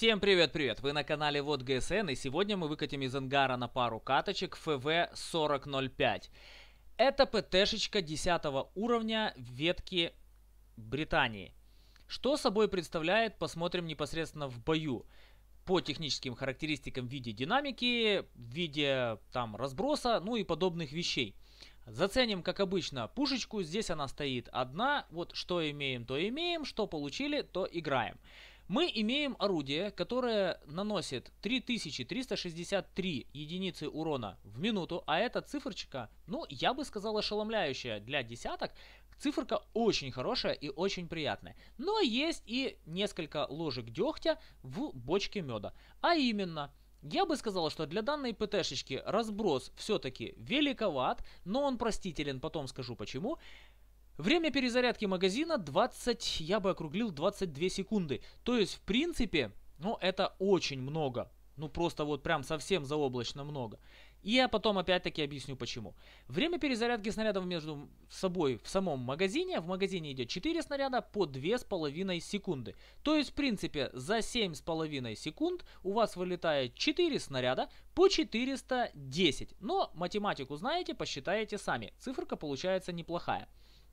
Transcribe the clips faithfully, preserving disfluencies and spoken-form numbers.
Всем привет-привет! Вы на канале Вот ГСН, и сегодня мы выкатим из ангара на пару каточек эф ви сорок ноль пять. Это ПТшечка десятого уровня ветки Британии. Что собой представляет, посмотрим непосредственно в бою. По техническим характеристикам в виде динамики, в виде там разброса, ну и подобных вещей. Заценим, как обычно, пушечку. Здесь она стоит одна. Вот что имеем, то имеем. Что получили, то играем. Мы имеем орудие, которое наносит три тысячи триста шестьдесят три единицы урона в минуту. А эта циферочка, ну, я бы сказал, ошеломляющая для десяток. Циферка очень хорошая и очень приятная. Но есть и несколько ложек дегтя в бочке меда. А именно... Я бы сказал, что для данной ПТшечки разброс все-таки великоват, но он простителен, потом скажу почему. Время перезарядки магазина двадцать, я бы округлил, двадцать две секунды. То есть, в принципе, ну, это очень много. Ну, просто вот прям совсем заоблачно много. И я потом опять-таки объясню почему. Время перезарядки снарядов между собой в самом магазине. В магазине идет четыре снаряда по две с половиной секунды. То есть, в принципе, за семь с половиной секунд у вас вылетает четыре снаряда по четыреста десять. Но математику знаете, посчитаете сами. Циферка получается неплохая.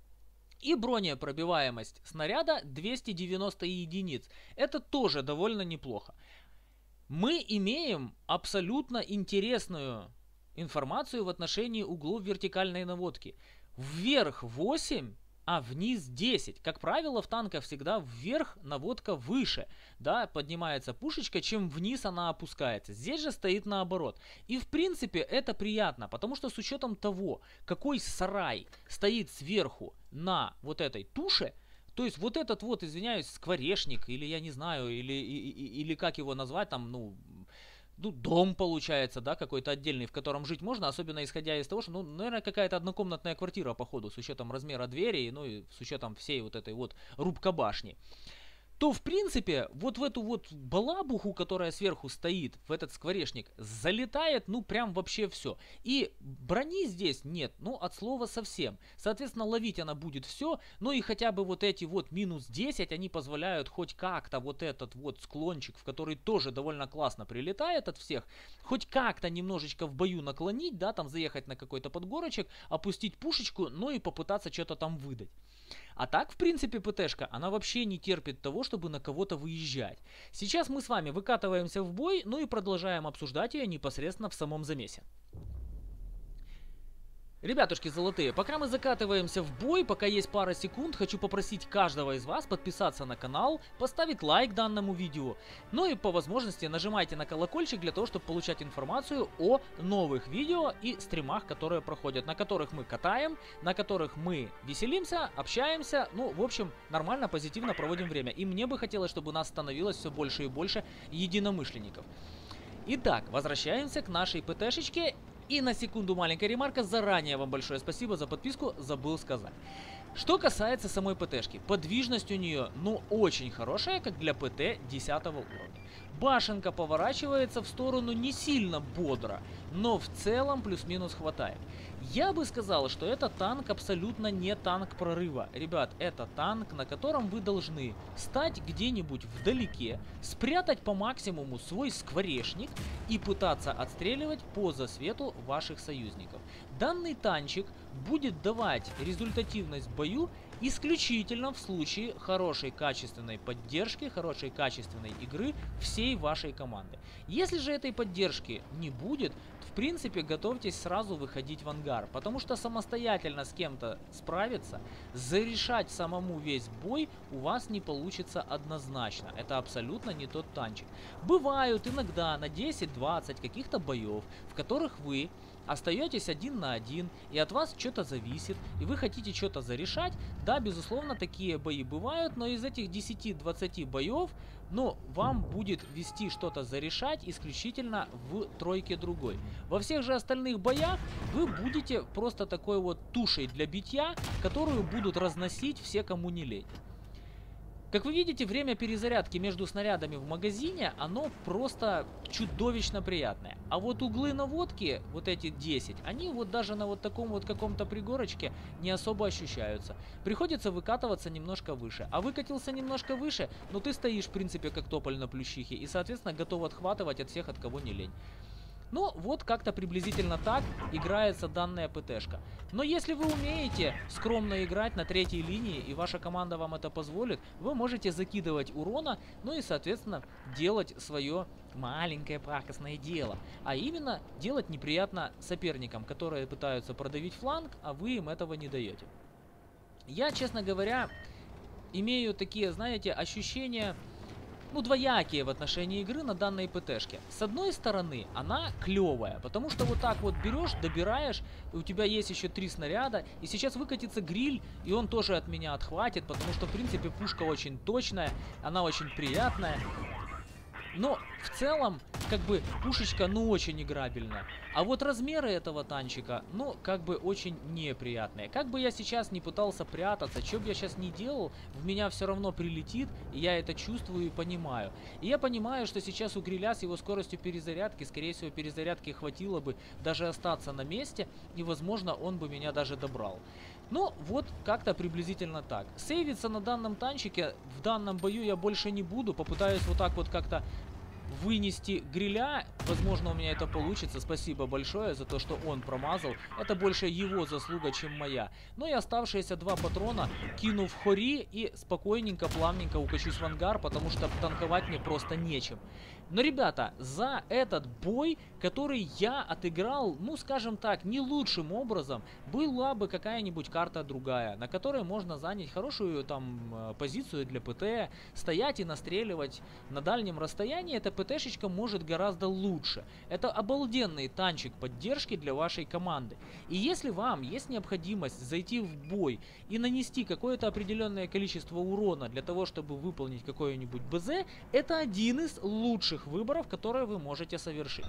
И бронепробиваемость снаряда двести девяносто единиц. Это тоже довольно неплохо. Мы имеем абсолютно интересную информацию в отношении углов вертикальной наводки. Вверх восемь, а вниз десять. Как правило, в танках всегда вверх наводка выше. Да, поднимается пушечка, чем вниз она опускается. Здесь же стоит наоборот. И в принципе это приятно, потому что с учетом того, какой сарай стоит сверху на вот этой туше, то есть вот этот вот, извиняюсь, скворечник, или я не знаю, или, или, или как его назвать, там, ну, ну, дом получается, да, какой-то отдельный, в котором жить можно, особенно исходя из того, что, ну, наверное, какая-то однокомнатная квартира, походу, с учетом размера двери, ну, и с учетом всей вот этой вот рубкобашни. То, в принципе, вот в эту вот балабуху, которая сверху стоит, в этот скворечник, залетает, ну, прям вообще все. И брони здесь нет, ну, от слова совсем. Соответственно, ловить она будет все, ну, и хотя бы вот эти вот минус десять, они позволяют хоть как-то вот этот вот склончик, в который тоже довольно классно прилетает от всех, хоть как-то немножечко в бою наклонить, да, там заехать на какой-то подгорочек, опустить пушечку, ну, и попытаться что-то там выдать. А так, в принципе, ПТшка, она вообще не терпит того, чтобы на кого-то выезжать. Сейчас мы с вами выкатываемся в бой, ну и продолжаем обсуждать ее непосредственно в самом замесе. Ребятушки золотые, пока мы закатываемся в бой, пока есть пара секунд, хочу попросить каждого из вас подписаться на канал, поставить лайк данному видео, ну и по возможности нажимайте на колокольчик для того, чтобы получать информацию о новых видео и стримах, которые проходят, на которых мы катаем, на которых мы веселимся, общаемся, ну, в общем, нормально, позитивно проводим время. И мне бы хотелось, чтобы у нас становилось все больше и больше единомышленников. Итак, возвращаемся к нашей ПТшечке. И на секунду маленькая ремарка, заранее вам большое спасибо за подписку, забыл сказать. Что касается самой ПТшки, подвижность у нее, ну, очень хорошая, как для ПТ десятого уровня. Башенка поворачивается в сторону не сильно бодро, но в целом плюс-минус хватает. Я бы сказал, что это танк абсолютно не танк прорыва. Ребят, это танк, на котором вы должны стать где-нибудь вдалеке, спрятать по максимуму свой скворечник и пытаться отстреливать по засвету ваших союзников. Данный танчик будет давать результативность в бою исключительно в случае хорошей качественной поддержки, хорошей качественной игры всей вашей команды. Если же этой поддержки не будет, то в принципе готовьтесь сразу выходить в ангар, потому что самостоятельно с кем-то справиться, зарешать самому весь бой у вас не получится однозначно. Это абсолютно не тот танчик. Бывают иногда на десять-двадцать каких-то боев, в которых вы остаетесь один на один, и от вас что-то зависит, и вы хотите что-то зарешать. Да, безусловно, такие бои бывают, но из этих десяти-двадцати боев, ну, вам будет вести что-то зарешать исключительно в тройке другой. Во всех же остальных боях вы будете просто такой вот тушей для битья, которую будут разносить все, кому не лень. Как вы видите, время перезарядки между снарядами в магазине, оно просто чудовищно приятное. А вот углы наводки, вот эти десять, они вот даже на вот таком вот каком-то пригорочке не особо ощущаются. Приходится выкатываться немножко выше. А выкатился немножко выше, но ты стоишь, в принципе, как тополь на плющихе. И, соответственно, готов отхватывать от всех, от кого не лень. Ну, вот как-то приблизительно так играется данная ПТшка. Но если вы умеете скромно играть на третьей линии, и ваша команда вам это позволит, вы можете закидывать урона, ну и, соответственно, делать свое маленькое пакостное дело. А именно, делать неприятно соперникам, которые пытаются продавить фланг, а вы им этого не даете. Я, честно говоря, имею такие, знаете, ощущения... Ну, двоякие в отношении игры на данной ПТшке. С одной стороны, она клевая, потому что вот так вот берешь, добираешь, и у тебя есть еще три снаряда, и сейчас выкатится гриль, и он тоже от меня отхватит, потому что, в принципе, пушка очень точная, она очень приятная. Но в целом, как бы, пушечка, ну, очень играбельная. А вот размеры этого танчика, ну, как бы, очень неприятные. Как бы я сейчас не пытался прятаться, что бы я сейчас не делал, в меня все равно прилетит, и я это чувствую и понимаю. И я понимаю, что сейчас у гриля с его скоростью перезарядки, скорее всего, перезарядки хватило бы даже остаться на месте, и, возможно, он бы меня даже добрал. Ну, вот как-то приблизительно так. Сейвиться на данном танчике в данном бою я больше не буду. Попытаюсь вот так вот как-то вынести гриля. Возможно, у меня это получится. Спасибо большое за то, что он промазал. Это больше его заслуга, чем моя. Ну и оставшиеся два патрона кину в хори и спокойненько, плавненько укачусь в ангар, потому что танковать мне просто нечем. Но, ребята, за этот бой, который я отыграл, ну, скажем так, не лучшим образом, была бы какая-нибудь карта другая, на которой можно занять хорошую там позицию для ПТ, стоять и настреливать на дальнем расстоянии. Эта ПТшечка может гораздо лучше. Это обалденный танчик поддержки для вашей команды. И если вам есть необходимость зайти в бой и нанести какое-то определенное количество урона для того, чтобы выполнить какое-нибудь БЗ, это один из лучших выборов, которые вы можете совершить.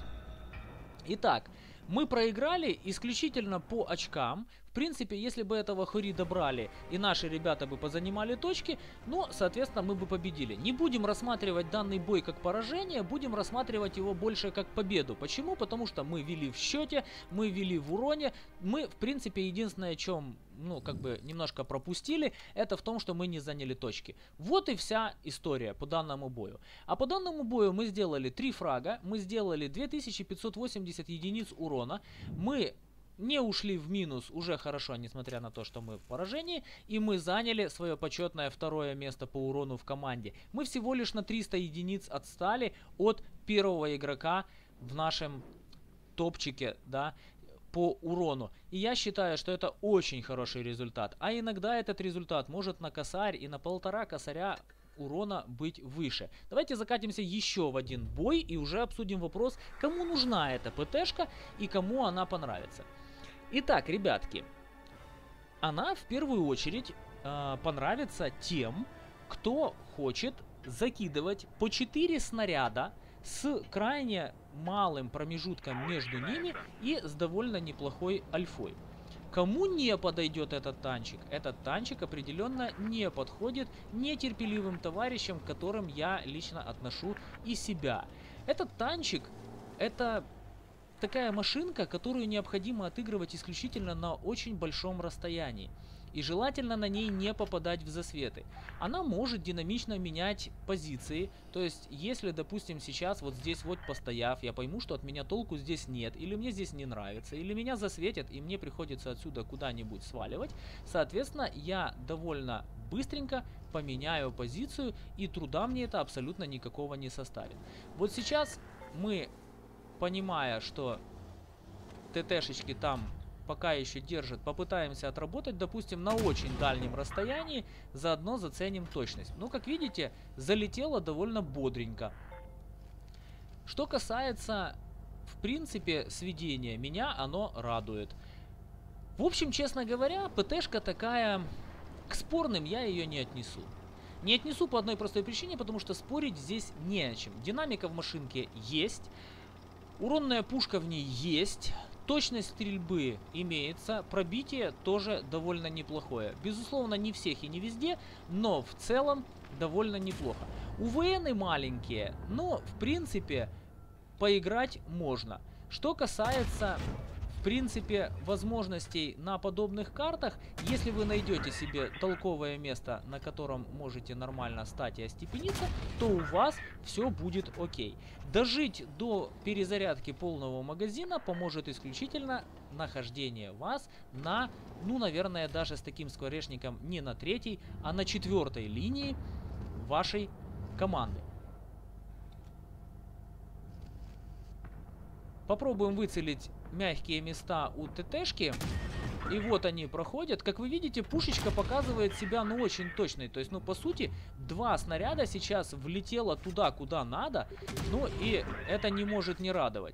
Итак, мы проиграли исключительно по очкам. В принципе, если бы этого хори добрали и наши ребята бы позанимали точки, ну, соответственно, мы бы победили. Не будем рассматривать данный бой как поражение, будем рассматривать его больше как победу. Почему? Потому что мы вели в счете, мы вели в уроне. Мы, в принципе, единственное, чем, ну, как бы немножко пропустили, это в том, что мы не заняли точки. Вот и вся история по данному бою. А по данному бою мы сделали три фрага, мы сделали две тысячи пятьсот восемьдесят единиц урона, мы... не ушли в минус уже хорошо, несмотря на то, что мы в поражении. И мы заняли свое почетное второе место по урону в команде. Мы всего лишь на триста единиц отстали от первого игрока в нашем топчике, да, по урону. И я считаю, что это очень хороший результат. А иногда этот результат может на косарь и на полтора косаря урона быть выше. Давайте закатимся еще в один бой и уже обсудим вопрос, кому нужна эта ПТшка и кому она понравится. Итак, ребятки, она в первую очередь э, понравится тем, кто хочет закидывать по четыре снаряда с крайне малым промежутком между ними и с довольно неплохой альфой. Кому не подойдет этот танчик? Этот танчик определенно не подходит нетерпеливым товарищам, к которым я лично отношу и себя. Этот танчик — это такая машинка, которую необходимо отыгрывать исключительно на очень большом расстоянии. И желательно на ней не попадать в засветы. Она может динамично менять позиции. То есть, если, допустим, сейчас вот здесь вот постояв, я пойму, что от меня толку здесь нет, или мне здесь не нравится, или меня засветят, и мне приходится отсюда куда-нибудь сваливать, соответственно, я довольно быстренько поменяю позицию, и труда мне это абсолютно никакого не составит. Вот сейчас мы, понимая, что ТТшечки там пока еще держит, попытаемся отработать, допустим, на очень дальнем расстоянии, заодно заценим точность. Ну, как видите, залетело довольно бодренько. Что касается, в принципе, сведения, меня оно радует. В общем, честно говоря, ПТшка такая, к спорным я ее не отнесу. Не отнесу по одной простой причине, потому что спорить здесь не о чем. Динамика в машинке есть, уронная пушка в ней есть, Точность стрельбы имеется, пробитие тоже довольно неплохое. Безусловно, не всех и не везде, но в целом довольно неплохо. УВНы маленькие, но в принципе поиграть можно. Что касается, в принципе, возможностей на подобных картах, если вы найдете себе толковое место, на котором можете нормально стать и остепениться, то у вас все будет окей. Дожить до перезарядки полного магазина поможет исключительно нахождение вас на, ну, наверное, даже с таким скворечником не на третьей, а на четвертой линии вашей команды. Попробуем выцелить мягкие места у ТТшки. И вот они проходят. Как вы видите, пушечка показывает себя, ну, очень точной. То есть, ну, по сути, два снаряда сейчас влетело туда, куда надо. Ну, и это не может не радовать.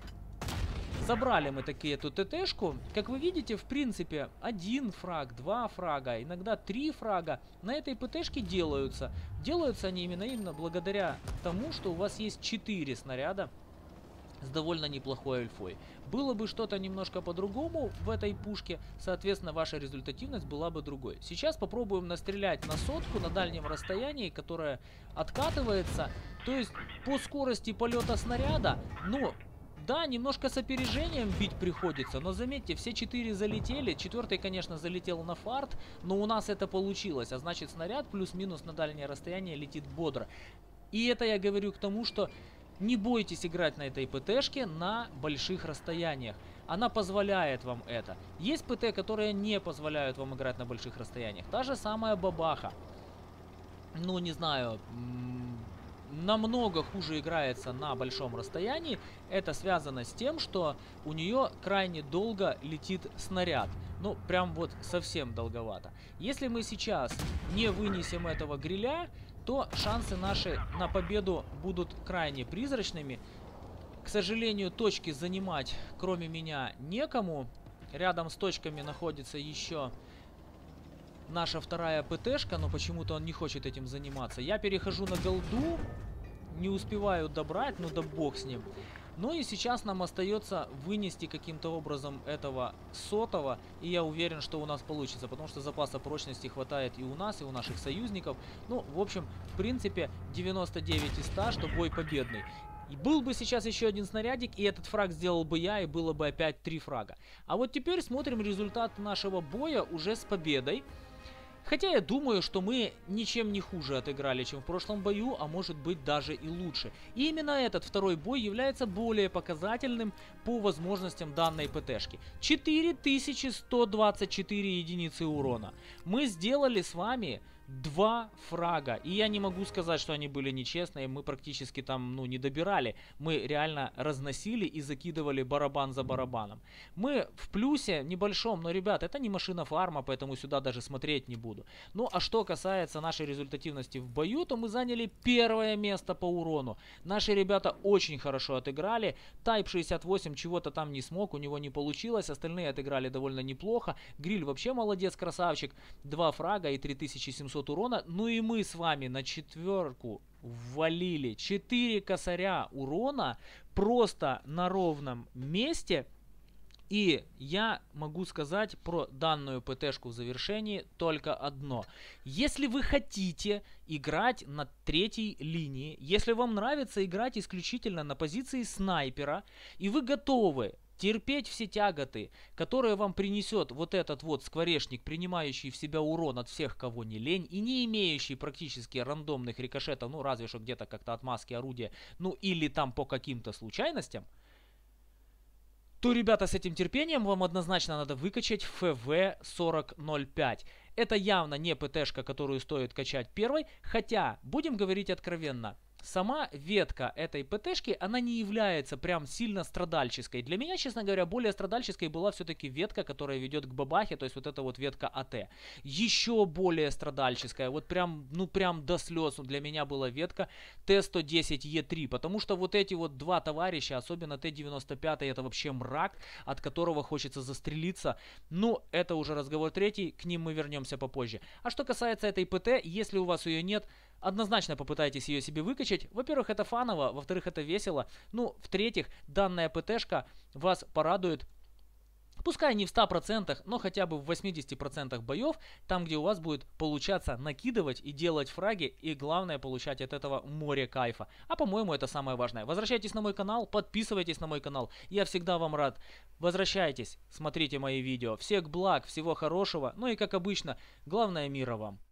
Забрали мы таки эту ТТшку. Как вы видите, в принципе, один фраг, два фрага, иногда три фрага на этой ПТшке делаются. Делаются они именно, именно благодаря тому, что у вас есть четыре снаряда с довольно неплохой альфой. Было бы что-то немножко по-другому в этой пушке, соответственно, ваша результативность была бы другой. Сейчас попробуем настрелять на сотку на дальнем расстоянии, которая откатывается. То есть по скорости полета снаряда, ну, да, немножко с опережением бить приходится, но заметьте, все четыре залетели. Четвертый, конечно, залетел на фарт, но у нас это получилось, а значит снаряд плюс-минус на дальнее расстояние летит бодро. И это я говорю к тому, что не бойтесь играть на этой ПТшке на больших расстояниях. Она позволяет вам это. Есть ПТ, которые не позволяют вам играть на больших расстояниях. Та же самая бабаха. Ну, не знаю, намного хуже играется на большом расстоянии. Это связано с тем, что у нее крайне долго летит снаряд. Ну, прям вот совсем долговато. Если мы сейчас не вынесем этого гриля, то шансы наши на победу будут крайне призрачными. К сожалению, точки занимать, кроме меня, некому. Рядом с точками находится еще наша вторая ПТшка, но почему-то он не хочет этим заниматься. Я перехожу на голду, не успеваю добрать, ну да бог с ним. Ну и сейчас нам остается вынести каким-то образом этого сотого, и я уверен, что у нас получится, потому что запаса прочности хватает и у нас, и у наших союзников. Ну, в общем, в принципе, девяносто девять из ста, что бой победный. И был бы сейчас еще один снарядик, и этот фраг сделал бы я, и было бы опять три фрага. А вот теперь смотрим результат нашего боя уже с победой. Хотя я думаю, что мы ничем не хуже отыграли, чем в прошлом бою, а может быть даже и лучше. И именно этот второй бой является более показательным по возможностям данной ПТшки. четыре тысячи сто двадцать четыре единицы урона. Мы сделали с вами два фрага. И я не могу сказать, что они были нечестные. Мы практически там, ну, не добирали. Мы реально разносили и закидывали барабан за барабаном. Мы в плюсе небольшом, но, ребят, это не машина фарма, поэтому сюда даже смотреть не буду. Ну, а что касается нашей результативности в бою, то мы заняли первое место по урону. Наши ребята очень хорошо отыграли. Type шестьдесят восемь чего-то там не смог, у него не получилось. Остальные отыграли довольно неплохо. Гриль вообще молодец, красавчик. Два фрага и три тысячи семьсот урона. Ну и мы с вами на четверку ввалили четыре косаря урона просто на ровном месте. И я могу сказать про данную ПТшку в завершении только одно. Если вы хотите играть на третьей линии, если вам нравится играть исключительно на позиции снайпера, и вы готовы терпеть все тяготы, которые вам принесет вот этот вот скворечник, принимающий в себя урон от всех, кого не лень, и не имеющий практически рандомных рикошетов, ну разве что где-то как-то от маски орудия, ну или там по каким-то случайностям, то, ребята, с этим терпением вам однозначно надо выкачать эф ви сорок ноль пять. Это явно не ПТшка, которую стоит качать первой, хотя, будем говорить откровенно, сама ветка этой ПТшки, она не является прям сильно страдальческой. Для меня, честно говоря, более страдальческой была все-таки ветка, которая ведет к бабахе, то есть вот эта вот ветка АТ. Еще более страдальческая, вот прям, ну прям до слез для меня была ветка Т сто десять Е три, потому что вот эти вот два товарища, особенно Т девяносто пять, это вообще мрак, от которого хочется застрелиться. Ну, это уже разговор третий, к ним мы вернемся попозже. А что касается этой ПТ, если у вас ее нет, однозначно попытайтесь ее себе выкачать. Во-первых, это фаново, во-вторых, это весело. Ну, в-третьих, данная ПТшка вас порадует Пускай не в ста процентах, но хотя бы в восьмидесяти процентах боев, там где у вас будет получаться накидывать и делать фраги, и главное получать от этого море кайфа. А по-моему это самое важное. Возвращайтесь на мой канал, подписывайтесь на мой канал, я всегда вам рад. Возвращайтесь, смотрите мои видео. Всех благ, всего хорошего, ну и как обычно, главное мира вам.